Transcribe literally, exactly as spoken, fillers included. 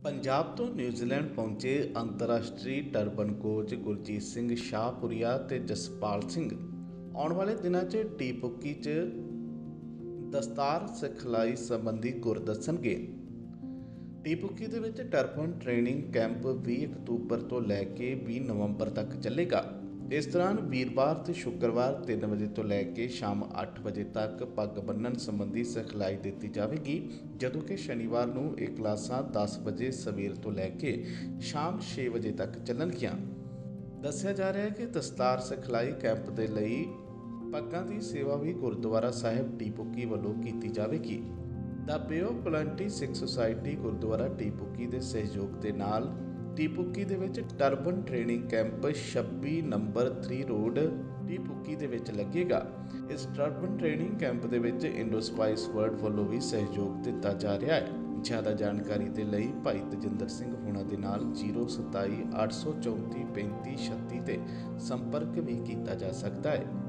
ਪੰਜਾਬ ਤੋਂ ਨਿਊਜ਼ੀਲੈਂਡ ਪਹੁੰਚੇ ਅੰਤਰਰਾਸ਼ਟਰੀ ਟਰਬਨ ਕੋਚ ਗੁਰਜੀਤ ਸਿੰਘ ਸ਼ਾਹਪੁਰੀਆ ਤੇ ਜਸਪਾਲ ਸਿੰਘ ਆਉਣ ਵਾਲੇ ਦਿਨਾਂ 'ਚ ਟੀਪੁਕੀ 'ਚ ਦਸਤਾਰ ਸਿਖਲਾਈ ਸੰਬੰਧੀ ਗੁਰ ਦੱਸਣਗੇ। ਟੀਪੁਕੀ ਦੇ ਵਿੱਚ ਟਰਬਨ ਟ੍ਰੇਨਿੰਗ ਕੈਂਪ ਵੀਹ ਅਕਤੂਬਰ ਤੋਂ ਲੈ ਕੇ ਵੀਹ ਨਵੰਬਰ ਤੱਕ ਚੱਲੇਗਾ। ਇਸ ਦੌਰਾਨ ਵੀਰਵਾਰ ਤੇ ਸ਼ੁੱਕਰਵਾਰ ਤਿੰਨ ਵਜੇ ਤੋਂ ਲੈ ਕੇ ਸ਼ਾਮ ਅੱਠ ਵਜੇ ਤੱਕ ਪੱਗ ਬੰਨ੍ਹਣ ਸੰਬੰਧੀ ਸਿਖਲਾਈ ਦਿੱਤੀ ਜਾਵੇਗੀ, ਜਦੋਂ ਕਿ ਸ਼ਨੀਵਾਰ ਨੂੰ ਇਹ ਕਲਾਸਾਂ ਦਸ ਵਜੇ ਸਵੇਰ ਤੋਂ ਲੈ ਕੇ ਸ਼ਾਮ ਛੇ ਵਜੇ ਤੱਕ ਚੱਲਣਗੀਆਂ। ਦੱਸਿਆ ਜਾ ਰਿਹਾ ਹੈ ਕਿ ਦਸਤਾਰ ਸਿਖਲਾਈ ਕੈਂਪ ਦੇ ਲਈ ਪੱਗਾਂ ਦੀ ਸੇਵਾ ਵੀ ਗੁਰਦੁਆਰਾ ਸਾਹਿਬ ਟੀਪੁਕੀ ਵੱਲੋਂ ਕੀਤੀ ਜਾਵੇਗੀ। The Bay of Plenty Sikh Society Gurdwara Te Puke ਦੇ ਸਹਿਯੋਗ ਦੇ ਨਾਲ ਟੀਪੁਕੀ ਦੇ ਵਿੱਚ ਟਰਬਨ ਟ੍ਰੇਨਿੰਗ ਕੈਂਪ ਛੱਬੀ ਨੰਬਰ ਥ੍ਰੀ ਰੋਡ ਟੀਪੁਕੀ ਦੇ ਵਿੱਚ ਲੱਗੇਗਾ। ਇਸ ਟਰਬਨ ਟ੍ਰੇਨਿੰਗ ਕੈਂਪ ਦੇ ਵਿੱਚ ਇੰਡੋ ਸਪਾਈਸ ਵਰਲਡ ਵੱਲੋਂ ਵੀ ਸਹਿਯੋਗ ਦਿੱਤਾ ਜਾ ਰਿਹਾ ਹੈ। ਜ਼ਿਆਦਾ ਜਾਣਕਾਰੀ ਦੇ ਲਈ ਭਾਈ ਤਜਿੰਦਰ ਸਿੰਘ ਹੋਣਾ ਦੇ ਨਾਲ ਜ਼ੀਰੋ ਸਤਾਈ ਅੱਠ ਸੌ ਚੌਂਤੀ ਪੈਂਤੀ ਛੱਤੀ ਤੇ ਸੰਪਰਕ ਵੀ ਕੀਤਾ ਜਾ ਸਕਦਾ ਹੈ।